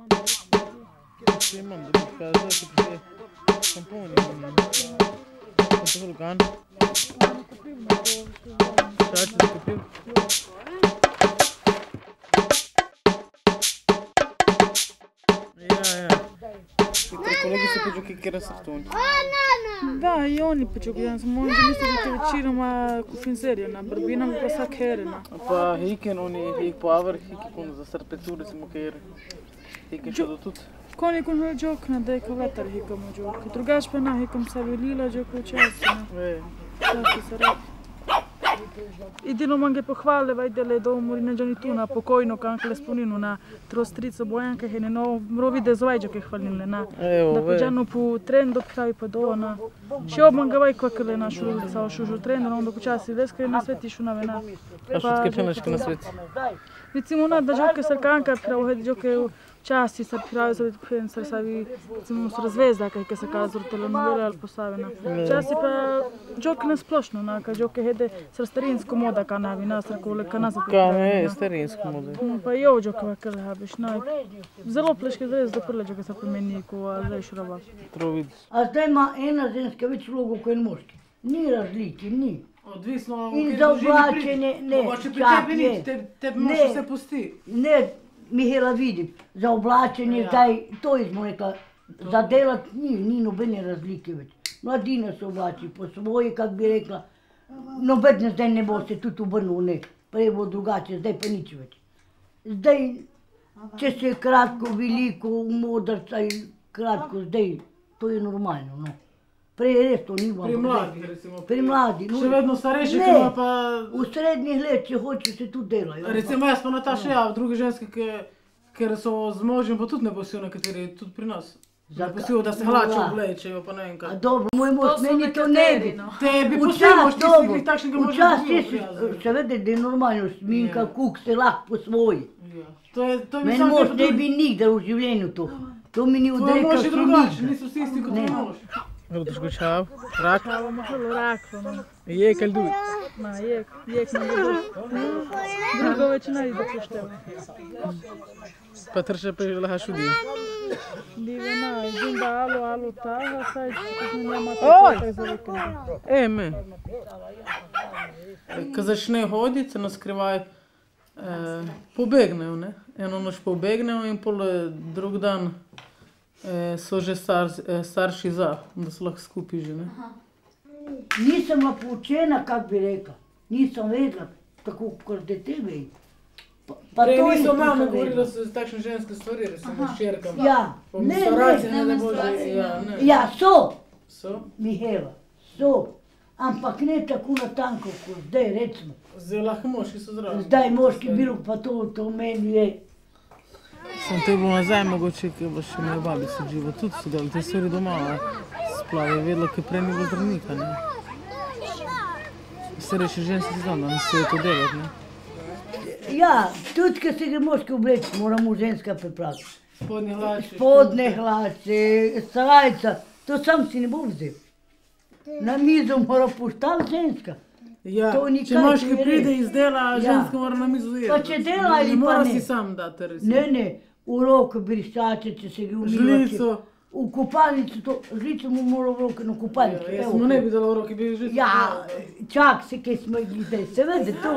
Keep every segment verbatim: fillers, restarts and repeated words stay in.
Sì, mando per casa che ti tamponi. Quanto quello can? Certo, ti capivo. Ja, ja. Колegi се поđu kera sartoni. Da, i oni pođu kera sam oni mislili da večerama kufin seriju na brbinam pa sa kerena. Pa hiken oni hik po avar hik kun za sarpeture se mo kere. Hik što do tut. Koni kun ho jok na da ka vetar hikam jok. Drugač pa na hikam sa velila jok učasno. E. Tako se radi. Edino manj pohvale, vajdele do Morina Gianituna, pokojno kankle spuninu na trostrico Bojanka je no mrovi da zvajđo ke hvalnile na. Da pođano po trendu pravi pa do na. Še obmanga vaj kakle na šulica, šužu trendu, onda počasi veska je na sveti šunave na. A što tke penaške na sveti? Recimo na da joke sarkanka pravo hedi joke časti sa pravi za kufen sa savi recimo su razvezda kaj se kaže telenovela ali postavena. Časti pa joke na splošno na ka joke hede sa starinsko moda kana vina sa kole kana za. Kana starinsko moda. Pa jo joke vakle habiš na. Zelo pleške zvezde prle joke sa pomeniku, a zdaj šraba. Trovid. A zdaj ima ena ženska več vlogo kot moški. Ni razlike, ni. Odvisno in za oblačenje, ne, čak je. Tebi može se pusti. Ne, Mihela vidim, za oblačenje, zdaj, to je smo rekla, za delat ni, ni nobene razlike več. Mladina se oblači po svoje, kak bi rekla, nobene zdaj ne bo se tudi obrnil, ne, prej bo drugače, zdaj pa nič več. Zdaj, če se je kratko, veliko, modrca in kratko, zdaj, to je normalno, no. Prej res to ni bilo. Pri mladih recimo. Pri mladih. Še vedno starejši, ki ima pa... V srednjih let, če hoče, se tudi delajo. Recimo jaz pa Nataša, ja, druge ženske, ker so z možem, pa tudi ne posijo nekateri, tudi pri nas. Ne posijo, da se hlače oblečejo, pa ne vem kaj. A dobro, moj mož, meni to ne bi. Tebi posimoš, ti si jih takšnega moža ne bi. Včasih, seveda, da je normalno, sminka, kuk se lahko po svoji. Meni mož ne bi nikdar v življenju to. To mi ni odrekal nikdar. Tvoj mož je drugačen, niso vsi isti kot tvoj mož. Рудушку чав, рак. Рак. Ек льду. На, ек, ек на льду. Другого чина иде пуштел. Патрша прижила шуди. Дивена, един да ало, ало тага, сай, че няма така за викенд. Е, ме. Kad začne hoditi, se nas skrivaj pobegnejo, ne. Eno noč pobegnejo in pol drug dan so že starši za, da so lahko skupaj že, ne. Nisem bila poučena, kak bi rekla. Nisem vedela, tako kot da tebe. Prej niso mama govorila, da so takšne ženske stvari, recimo s čerkam. Ja, ne, ne. Ja, so. So? Mihela, so. Ampak ne tako na tanko, kot zdaj, recimo. Zdaj lahko moški so zraven. Zdaj moški bilo, pa to, to meni je. Sam te bilo nazaj mogoče, ker bo še moja babica živa, tudi so delali te stvari doma, splavi je vedela, ker prej ni bilo zdravnika, ne. Starejši ženski znam, da ne se je to delati, ne. Ja, tudi, ker se gre moški obleči, moramo ženska pripraviti. Spodnje hlače. Spodnje hlače, srajca, to sam si ne bo vzel. Na mizo mora postaviti ženska. Ja, če moški pride iz dela, ženska mora na mizo jeti. Pa če dela ali pa ne. Ne mora si sam dati, recimo. Ne, ne, v roko briščače, če se gre umivače. Žlico. V kupalnicu to, žlico mu mora v roke na kupalnicu. Jaz mu ne bi dala v roke, bi žlico. Ja, čak se, kaj smo jih zdaj, seveda to.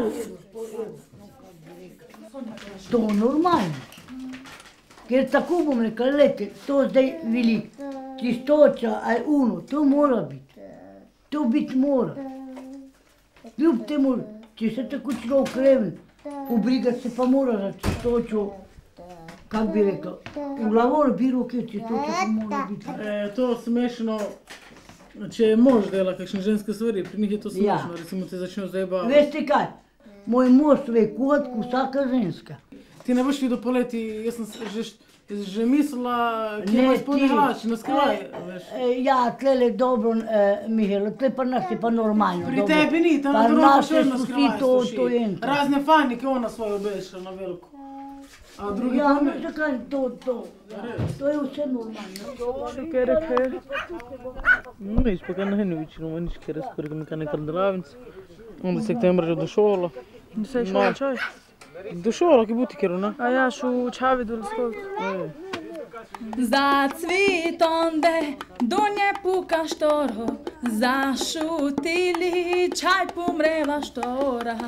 To je normalno. Ker tako bom rekla, lete, to zdaj veliko. Čistoča, ali uno, to mora biti. To biti mora. Ljub temu, če se tako človek revne, obrigati se pa mora za čistočo, kak bi rekla, v lavor bi roke čistoča pa mora biti. To smešno, če je mož dela kakšne ženske stvari, pri njih je to smešno, recimo te začnejo zdaj baviti. Veste kaj, moj mož ve kot vsaka ženska. Ti ne boš videl poleti, jaz sem že Že mislila, kje ima spodnje hlače, na skrivaj, veš. Ja, tlele dobro, Mihelo, tle pa nas je pa normalno. Pri tebi ni, tam na drugom še na skrivaj stoši. to Razne fanike ona svoje obeša na veliko. A drugi ja, pa ne. Ja, zakaj to, to. To je vse normalno. Šukere, kjer? No, nič, pa kaj na henu većinu, ma nič kjer skoro mi kaj nekar delavnice. Onda septembra že do šola. Se je šola čaj? Do šola, ki buti kjer, ne? A ja, šu čavi dole skoro. Zacvit onde dunje puka štoro, zašutili čaj pomreva štora.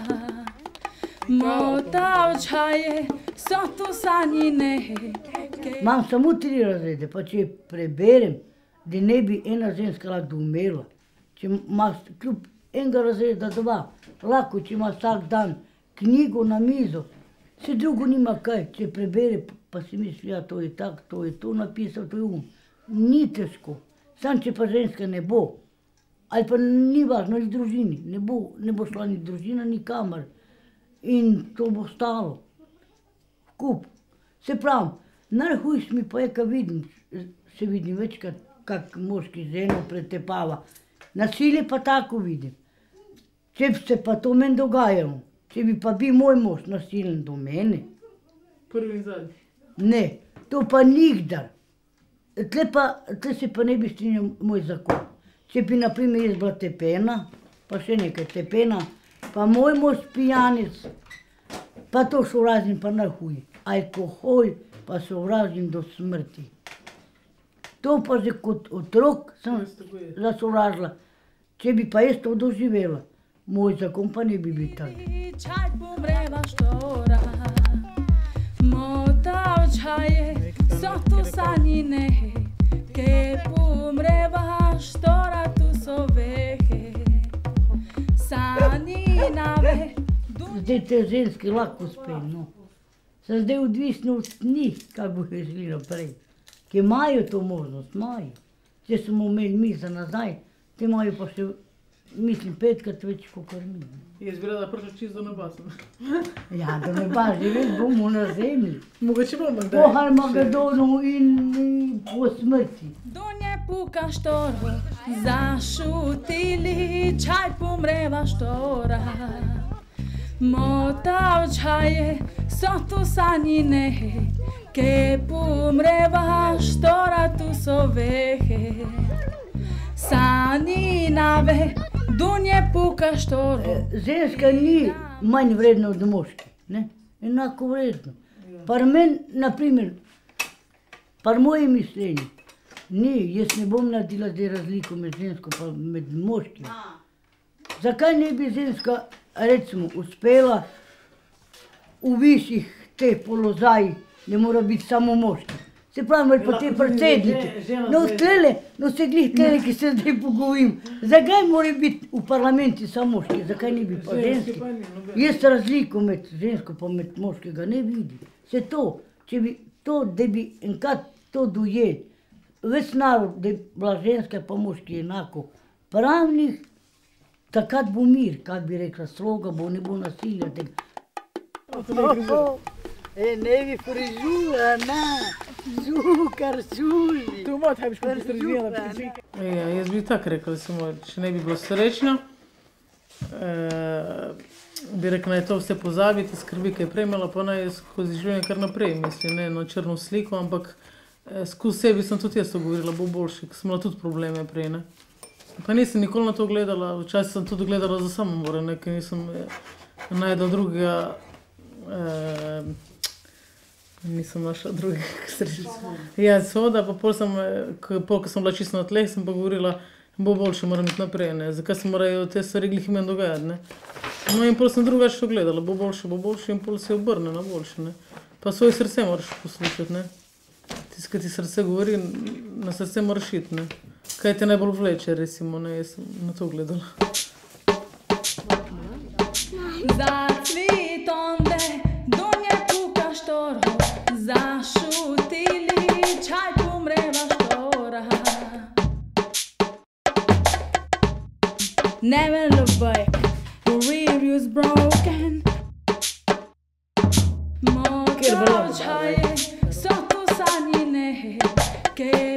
Motav čaje, so tu sanjine. Imam samo tri razrede, pa če preberem, da ne bi ena ženska lahko umela. Če imaš kljub enega razreda dva, lahko, če imaš vsak dan knjigo na mizo, se drugo nima kaj, če prebere, pa si misli, ja, to je tak, to je to napisal, to je um. Ni težko, sam če pa ženska ne bo, ali pa ni važno, ali v družini, ne bo, ne bo šla ni družina, ni kamer. In to bo stalo. Kup. Se pravi, najhujš mi pa je, ko vidim, se vidim večkrat, kak moški ženo pretepava. Nasilje pa tako vidim. Če bi se pa to meni dogajalo, če bi pa bil moj mož nasilen do mene. Prvi in zadnji. Ne, to pa nikdar. Tle pa, tle se pa ne bi strinjal moj zakon. Če bi, na primer, jaz bila tepena, pa še nekaj tepena, pa moj mož pijanec, pa to sovražim pa najhuj. Alkohol pa sovražim do smrti. To pa že kot otrok sem zasovražila. Če bi pa jaz to doživela, moj zakon pa ne bi bil tak. Čaj pomreva štora, motav čaje, so tu sanjine, ke pomreva štora, tu so vehe. Sanjinave. Zdaj te ženske lahko spem, no. Sem zdaj odvisna od njih, kako bo je želi naprej. Ki imajo to možnost, imajo. Če smo imeli mi za nazaj, te imajo pa še, mislim, petkrat več kot mi. Jaz bi rada prišla čisto do neba sem. Ja, do neba, živeti bomo na zemlji. Mogoče bomo kdaj. Po Armagedonu in po smrti. Dunje puka štoro, zašutili čaj pomreva štora. Motav čaje, so tu sanjine, ke pomreva štora, tu so vehe. Sanjinave, dunje puka štoro. Ženska ni manj vredna od moški, ne? Enako vredno. Par meni, na primer, par moje mišljenje, ni, jaz ne bom naredila zdaj razliko med žensko pa med moškim. Zakaj ne bi ženska, recimo, uspela v višjih teh položajih, ne mora biti samo moški. Se pravi, pa te predsednike. No, tlele, no se glih tlele, ki se zdaj pogovorim. Zakaj mora biti v parlamenti samo moški, zakaj ne bi pa ženski? Jaz razliko med žensko pa med moškega ne vidim. Se to, če bi to, da bi enkrat to dojeli, ves narod, da je bila ženska pa moški enako pravnih, takrat bo mir, kak bi rekla, sloga bo, ne bo nasilja tega. E, ne bi frižula, na, zukar, suži. Tu ima, taj biš kot postražila. Ja, jaz bi tako rekla, samo, če ne bi bilo srečno, bi rekla, naj to vse pozabiti, skrbi, kaj je prej imela, pa naj skozi življenje kar naprej, mislim, ne eno črno sliko, ampak skozi sebi sem tudi jaz to govorila, bo boljše, ker sem imela tudi probleme prej, ne. Pa nisem nikoli na to gledala, včasih sem tudi gledala za samomore, ne, ker nisem najdla drugega, nisem našla drugega srečica. Ja, seveda, pa pol sem, pol, ko sem bila čisto na tleh, sem pa govorila, bo boljše, moram iti naprej, ne, zakaj se morajo te stvari glih meni dogajati, ne. No in pol sem drugače to gledala, bo boljše, bo boljše in pol se obrne na boljše, ne. Pa svoje srce moraš poslušati, ne. Tisto, kaj ti srce govori, na srce moraš iti, ne. Kaj te najbolj vleče, recimo, ne, jaz sem na to gledala. Zacvit onde dunje puka štoro, zašutili čaj pomreva štora. Never look back, the rear view's broken. Motav čaje, so tu sanjine, ke